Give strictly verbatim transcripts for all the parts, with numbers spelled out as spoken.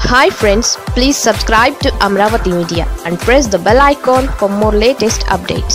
Hi friends, please subscribe to Amaravathi Media and press the bell icon for more latest updates.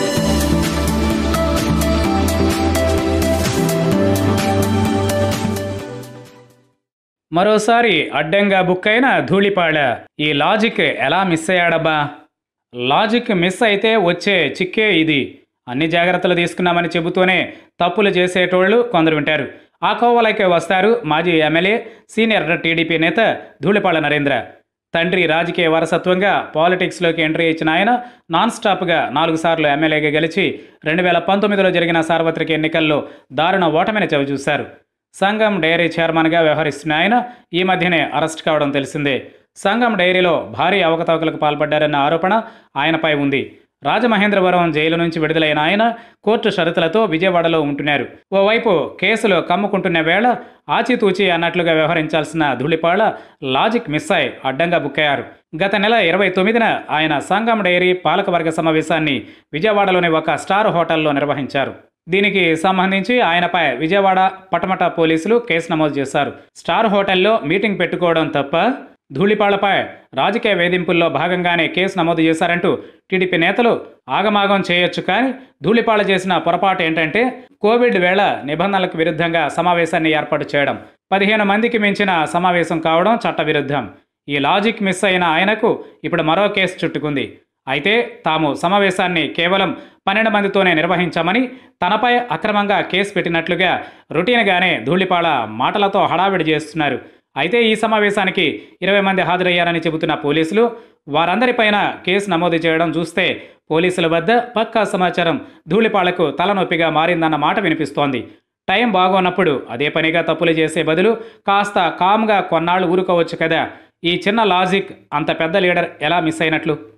మరోసారి అడ్డంగా book అయిన ధూళిపాళ. ఈ logic ఎలా miss అయ్యాడబ్బా? Logic miss అయితే వచ్చే చిక్కే ఇది. అన్ని జాగ్రత్తలు తీసుకున్నామని చెబుతూనే తప్పులు చేసేటోళ్లు కొందరు ఉంటారు. ఆ కోవలకే వస్తారు మాజీ ఎమ్మెల్యే, సీనియర్ టీడీపీ నేత ధూళిపాళ నరేంద్ర. తండ్రి రాజకీయ వారసత్వంగా పాలిటిక్స్లోకి ఎంట్రీ ఇచ్చిన ఆయన నాన్ స్టాప్గా నాలుగు సార్లు ఎమ్మెల్యేగా గెలిచి రెండు వేల పంతొమ్మిదిలో జరిగిన సార్వత్రిక ఎన్నికల్లో దారుణ ఓటమిని చవిచూశారు. సంఘం డైరీ చైర్మన్గా వ్యవహరిస్తున్న ఆయన ఈ మధ్యనే అరెస్ట్ కావడం తెలిసిందే. సంఘం డైరీలో భారీ అవకతవకలకు పాల్పడ్డారన్న ఆరోపణ ఆయనపై ఉంది. రాజమహేంద్రవరం జైలు నుంచి విడుదలైన ఆయన కోర్టు షరతులతో విజయవాడలో ఉంటున్నారు. ఓవైపు కేసులు కమ్ముకుంటున్న వేళ ఆచితూచి అన్నట్లుగా వ్యవహరించాల్సిన ధూళిపాళ లాజిక్ మిస్ అయి అడ్డంగా బుక్కయ్యారు. గత నెల ఇరవై తొమ్మిదిన ఆయన సంఘం డైరీ పాలకవర్గ సమావేశాన్ని విజయవాడలోని ఒక స్టార్ హోటల్లో నిర్వహించారు. దీనికి సంబంధించి ఆయనపై విజయవాడ పటమట పోలీసులు కేసు నమోదు చేశారు. స్టార్ హోటల్లో మీటింగ్ పెట్టుకోవడం తప్ప ధూళిపాళపై రాజకీయ వేధింపుల్లో భాగంగానే కేసు నమోదు చేశారంటూ టీడీపీ నేతలు ఆగమాగం చేయొచ్చు. కానీ ధూళిపాళ చేసిన పొరపాటు ఏంటంటే కోవిడ్ వేళ నిబంధనలకు విరుద్ధంగా సమావేశాన్ని ఏర్పాటు చేయడం. పదిహేను మందికి మించిన సమావేశం కావడం చట్టవిరుద్ధం. ఈ లాజిక్ మిస్ అయిన ఆయనకు ఇప్పుడు మరో కేసు చుట్టుకుంది. అయితే తాము సమావేశాన్ని కేవలం పన్నెండు మందితోనే నిర్వహించామని, తనపై అక్రమంగా కేసు పెట్టినట్లుగా రొటీన్గానే ధూళిపాళ మాటలతో హడావిడి చేస్తున్నారు. అయితే ఈ సమావేశానికి ఇరవై మంది హాజరయ్యారని చెబుతున్న పోలీసులు వారందరిపైన కేసు నమోదు చేయడం చూస్తే పోలీసుల వద్ద పక్కా సమాచారం ధూళిపాళకు తలనొప్పిగా మారిందన్న మాట వినిపిస్తోంది. టైం బాగోన్నప్పుడు అదే పనిగా తప్పులు చేసే బదులు కాస్త కామ్గా కొన్నాళ్ళు ఊరుకోవచ్చు కదా. ఈ చిన్న లాజిక్ అంత పెద్ద లీడర్ ఎలా మిస్ అయినట్లు?